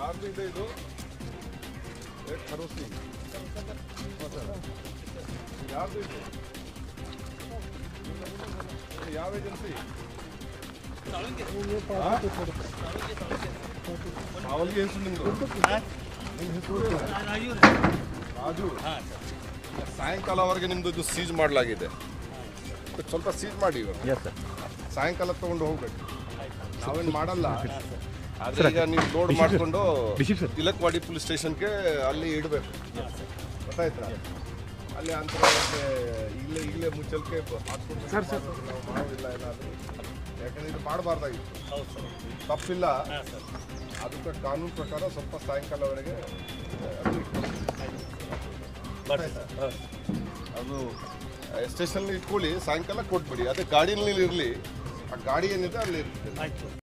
ಯಾರ್ದು ಇದೆ ಇದು ಭರೋಸಿ ಯಾರ್ದು ಇದು ಯಾವ ಏಜೆನ್ಸಿ ಅವಳಿಗೆ ಹೆಸರು ನಿಮ್ದು ನಿಮ್ಮ ಹೆಸರು ರಾಜು ಸಾಯಂಕಾಲವರೆಗೆ ನಿಮ್ದು ಇದು ಸೀಜ್ ಮಾಡಲಾಗಿದೆ ಸ್ವಲ್ಪ ಸೀಜ್ ಮಾಡಿ ಇವಾಗ ಸಾಯಂಕಾಲ ತಗೊಂಡು ಹೋಗ್ಬೇಕು ನಾವೇನು ಮಾಡಲ್ಲ ಆದ್ರೆ ಈಗ ನೀವು ಲೋಡ್ ಮಾಡಿಕೊಂಡು ತಿಲಕ್ವಾಡಿ ಪೊಲೀಸ್ ಸ್ಟೇಷನ್ಗೆ ಅಲ್ಲಿ ಇಡಬೇಕು ಗೊತ್ತಾಯ್ತಾ ಅಲ್ಲಿ ಅಂತರ ಈಗಲೇ ಮುಚ್ಚಲ್ಕೆ ಹಾಕ್ಕೊಂಡು ನಾವು ಮಾಡೋದಿಲ್ಲ ಏನಾದರೂ ಯಾಕಂದ್ರೆ ಇದು ಮಾಡಬಾರ್ದಾಗಿತ್ತು ತಪ್ಪಿಲ್ಲ ಅದಕ್ಕೆ ಕಾನೂನು ಪ್ರಕಾರ ಸ್ವಲ್ಪ ಸಾಯಂಕಾಲವರೆಗೆ ಅದು ಸ್ಟೇಷನ್ ಇಟ್ಕೊಳ್ಳಿ ಸಾಯಂಕಾಲ ಕೊಟ್ಬಿಡಿ ಅದೇ ಗಾಡಿಯಲ್ಲಿ ಇರಲಿ ಆ ಗಾಡಿ ಏನಿದೆ ಅಲ್ಲಿ ಇರ್ತದೆ